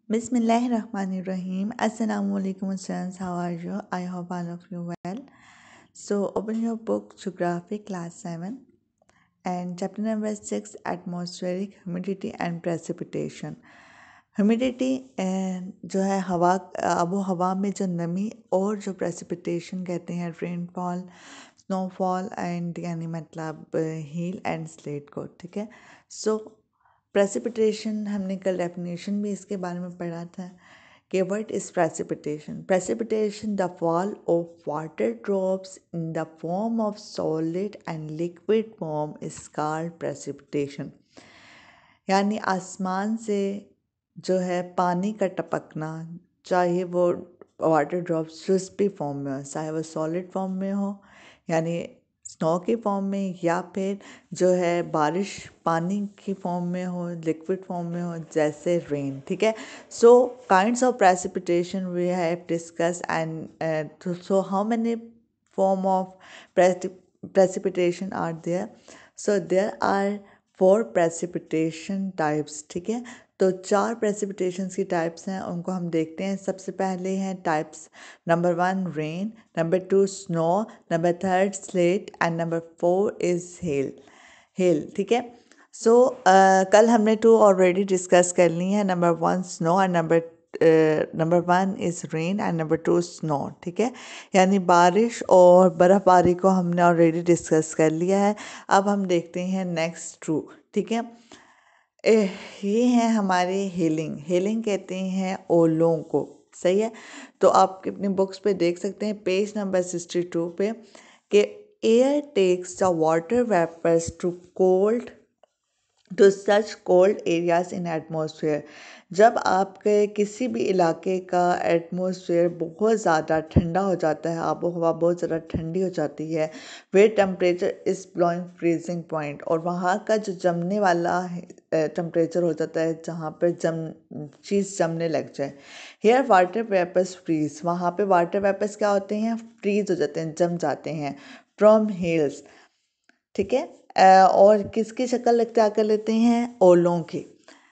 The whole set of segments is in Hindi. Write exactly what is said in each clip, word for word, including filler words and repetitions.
Bismillahirrahmanirrahim. Assalamualaikum students. How are you? I hope all of you well. So open your book Geography class seven and chapter number six atmospheric humidity and precipitation. Humidity जो है हवा आबो हवा में जो नमी और जो प्रेसिपिटेशन कहते हैं रेनफॉल स्नोफॉल एंड यानी मतलब हील एंड स्लेट को, ठीक है। सो प्रेसिपिटेशन हमने कल डेफिनेशन भी इसके बारे में पढ़ा था कि what is precipitation. Precipitation the fall of water drops in the form of solid and liquid form is called precipitation. यानी आसमान से जो है पानी का टपकना, चाहे वो वाटर ड्रॉप्स जिस भी फॉर्म में हो, चाहे वो सॉलिड फॉर्म में हो यानी स्नो की फॉर्म में, या फिर जो है बारिश पानी की फॉर्म में हो, लिक्विड फॉर्म में हो जैसे रेन, ठीक है। So kinds of precipitation we have discuss and so how many form of precipitation are there. So there are four precipitation types, ठीक है। तो चार प्रेसिपिटेशंस की टाइप्स हैं, उनको हम देखते हैं। सबसे पहले हैं types number one rain, number two snow, number third sleet and number four is hail hail ठीक है। सो कल हमने टू ऑलरेडी डिस्कस कर ली है, number one snow and number number one is rain and number two snow, ठीक है। यानी बारिश और बर्फ़बारी को हमने ऑलरेडी डिस्कस कर लिया है। अब हम देखते हैं नेक्स्ट टू, ठीक है। ए, ये हैं हमारे हेलिंग हेलिंग कहते हैं ओलों को, सही है। तो आप अपनी बुक्स पे देख सकते हैं पेज नंबर सिक्सटी टू पे कि air takes the water vapours to cold to such cold areas in atmosphere. जब आपके किसी भी इलाके का एटमॉस्फेयर बहुत ज़्यादा ठंडा हो जाता है, आबो हवा बहुत ज़्यादा ठंडी हो जाती है, where temperature is below freezing point, और वहाँ का जो जमने वाला टेम्परेचर हो जाता है जहाँ पर जम चीज़ जमने लग जाए। हेयर वाटर वेपर्स फ्रीज, वहाँ पे वाटर वेपर्स क्या होते हैं, फ्रीज हो जाते हैं, जम जाते हैं फ्रॉम हिल्स, ठीक है। और किसकी शक्ल इख्तियार कर लेते हैं, ओलों की।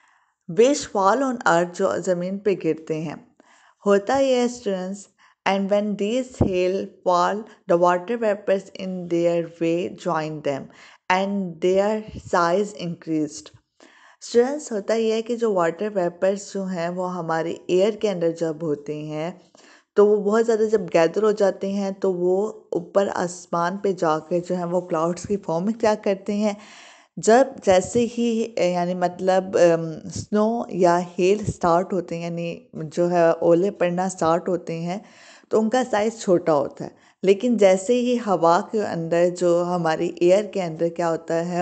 विच फॉल ऑन अर्थ, जो ज़मीन पे गिरते हैं। होता ये students, and when these hail fall the water vapours in their way join them and their size increased. Students होता यह है कि जो वाटर वेपर्स जो हैं वो हमारे एयर के अंदर जब होते हैं तो वो बहुत ज़्यादा जब गैदर हो जाते हैं तो वो ऊपर आसमान पे जाकर जो है वो क्लाउड्स की फॉर्म में क्या करते हैं। जब जैसे ही यानी मतलब स्नो या हेल स्टार्ट होते हैं, यानी जो है ओले पड़ना स्टार्ट होते हैं, तो उनका साइज़ छोटा होता है। लेकिन जैसे ही हवा के अंदर जो हमारी एयर के अंदर क्या होता है,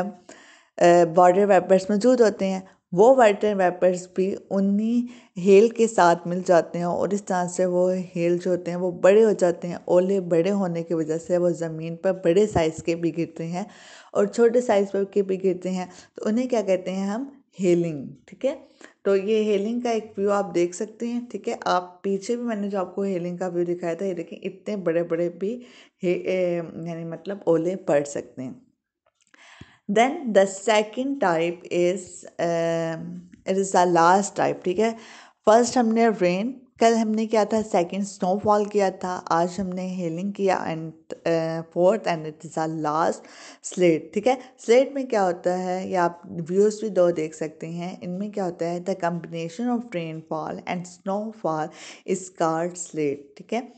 वाटर वेपर्स मौजूद होते हैं, वो वाटर वेपर्स भी उन्हीं हेल के साथ मिल जाते हैं, और इस तरह से वो हेल जो होते हैं वो बड़े हो जाते हैं। ओले बड़े होने की वजह से वो ज़मीन पर बड़े साइज़ के भी गिरते हैं और छोटे साइज़ पर के भी गिरते हैं, तो उन्हें क्या कहते हैं हम, हेलिंग, ठीक है। तो ये हेलिंग का एक व्यू आप देख सकते हैं, ठीक है। आप पीछे भी मैंने जो आपको हेलिंग का व्यू दिखाया था, ये देखें इतने बड़े बड़े भी यानी मतलब ओले पड़ सकते हैं। Then the second type is um, it is the last type, ठीक है। फर्स्ट हमने रेन, कल हमने क्या था, सेकंड स्नोफॉल किया था, आज हमने हेलिंग किया, and fourth and it is the last sleet, ठीक है। स्लेट में क्या होता है, या आप व्यूज़ भी दो देख सकते हैं, इनमें क्या होता है, the combination of rainfall and snowfall is called sleet, ठीक है।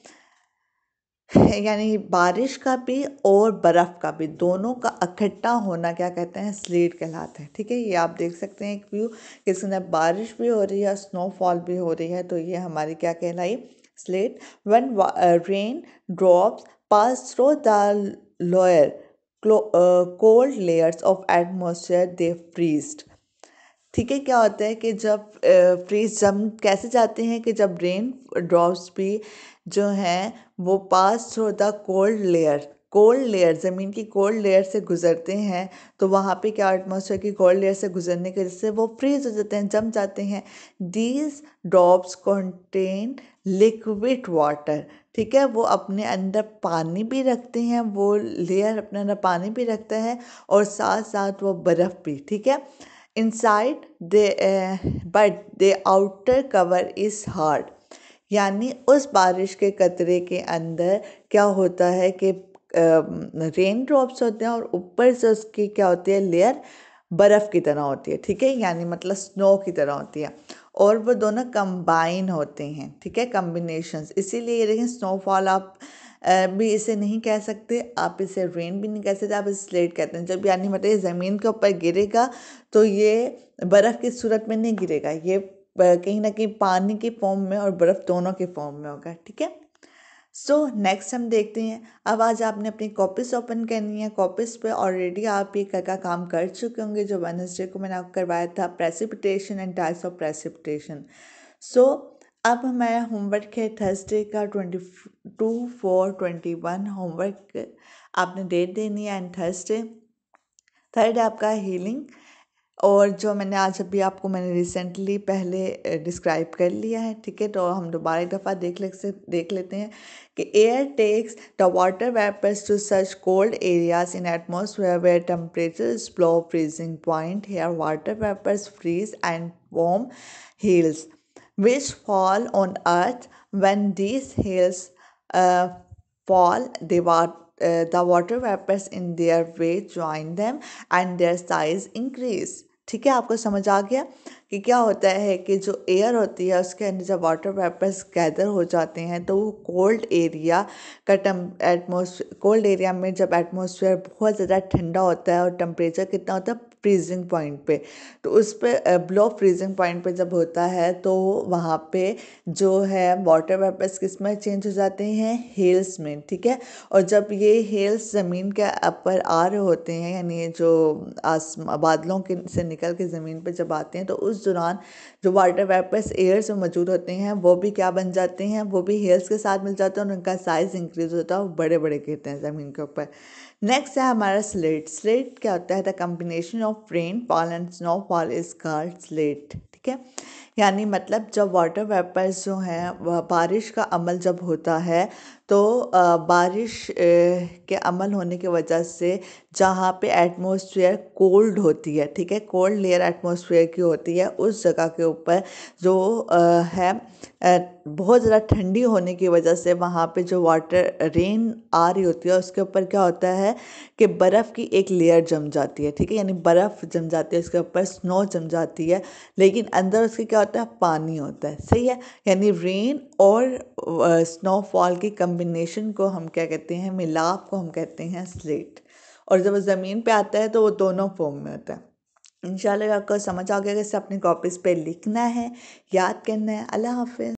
यानी बारिश का भी और बर्फ़ का भी, दोनों का इकट्ठा होना क्या कहते हैं, स्लेट कहलाता है, ठीक है। ये आप देख सकते हैं एक व्यू कि इसके अंदर बारिश भी हो रही है, स्नोफॉल भी हो रही है, तो ये हमारी क्या कहलाई, sleet. When rain drops pass through the lower cold layers of atmosphere they freezed, ठीक है। क्या होता है कि जब फ्रीज जम कैसे जाते हैं कि जब रेन ड्रॉप्स भी जो हैं वो pass through the cold layer cold layer ज़मीन की कोल्ड लेयर से गुजरते हैं, तो वहाँ पे क्या एटमॉस्फेयर की कोल्ड लेयर से गुजरने की वजह से वो फ्रीज हो जाते हैं, जम जाते हैं। These drops contain liquid water, ठीक है। वो अपने अंदर पानी भी रखते हैं, वो लेयर अपने अंदर पानी भी रखता है और साथ साथ वो बर्फ़ भी, ठीक है। Inside they but the outer cover is hard. यानी उस बारिश के कतरे के अंदर क्या होता है कि रेन ड्रॉप्स होते हैं और ऊपर से उसकी क्या होती है, लेयर बर्फ़ की तरह होती है। ठीक है, यानी मतलब स्नो की तरह होती है और वो दोनों कंबाइन होते हैं। ठीक है, कम्बिनेशंस, इसीलिए ये देखें स्नोफॉल आप अ, भी इसे नहीं कह सकते, आप इसे रेन भी नहीं कह सकते, आप इसे स्लेट कहते हैं। जब यानी मतलब ये ज़मीन के ऊपर गिरेगा तो ये बर्फ़ की सूरत में नहीं गिरेगा, ये कहीं ना कहीं पानी की फॉर्म में और बर्फ़ दोनों के फॉर्म में होगा। ठीक है, सो नेक्स्ट हम देखते हैं। अब आज आपने अपनी कॉपीज़ ओपन करनी है। कॉपीज़ पे ऑलरेडी आप ये का काम कर चुके होंगे जो वेडनेसडे को मैंने आपको करवाया था, precipitation and types of precipitation. So अब मैं होमवर्क है थर्सडे का twenty two four twenty one homework आपने डेट देनी है एंड थर्सडे। थर्ड आपका हीलिंग, और जो मैंने आज अभी आपको मैंने रिसेंटली पहले डिस्क्राइब कर लिया है। ठीक है, तो हम दोबारा एक दफ़ा देख ले से देख लेते हैं कि air takes the water vapours to such cold areas in atmosphere where temperature is below freezing point. Here water vapors freeze and warm hills which fall on earth. When these hills uh, fall, the water uh, the water vapors in their way join them and their size increase. ठीक है, आपको समझ आ गया कि क्या होता है कि जो एयर होती है उसके अंदर जब वाटर वेपर्स गैदर हो जाते हैं तो वो कोल्ड एरिया का टम एटमोसफियर कोल्ड एरिया में जब एटमॉस्फेयर बहुत ज़्यादा ठंडा होता है और टेम्परेचर कितना होता है फ्रीजिंग पॉइंट पे, तो उस पर बिलो फ्रीजिंग पॉइंट पे जब होता है तो वहाँ पे जो है वाटर वेपर्स किस में चेंज हो जाते हैं, हेल्स में। ठीक है, और जब ये हेल्स ज़मीन के ऊपर आ रहे होते हैं, यानी जो आस बादलों के से निकल के ज़मीन पे जब आते हैं तो उस दौरान जो वाटर वेपर्स एयर से मौजूद होते हैं वो भी क्या बन जाते हैं, वो भी हेल्स के साथ मिल जाते हैं और उनका साइज़ इंक्रीज होता है, वो बड़े बड़े गिरते हैं ज़मीन के ऊपर। नेक्स्ट है हमारा स्लेट। स्लेट क्या होता है, the combination of rain fall and snow fall is called sleet. ठीक है, यानी मतलब जब वाटर वेपर्स जो हैं वह बारिश का अमल जब होता है तो बारिश के अमल होने की वजह से जहाँ पे एटमॉस्फेयर कोल्ड होती है, ठीक है, कोल्ड लेयर एटमॉस्फेयर की होती है, उस जगह के ऊपर जो है बहुत ज़्यादा ठंडी होने की वजह से वहाँ पे जो वाटर रेन आ रही होती है उसके ऊपर क्या होता है कि बर्फ़ की एक लेयर जम जाती है। ठीक है, यानी बर्फ़ जम जाती है, उसके ऊपर स्नो जम जाती है, लेकिन अंदर उसके क्या होता है, पानी होता है। सही है, यानी रेन और स्नोफॉल की कम्बिनेशन को हम क्या कहते हैं, मिलाप को हम कहते हैं स्लेट। और जब वो ज़मीन पे आता है तो वो दोनों फॉर्म में होता है। इंशाल्लाह आपको समझ आ गया कि इसे अपनी कॉपीज़ पे लिखना है, याद करना है। अल्लाह हाफ़िज़।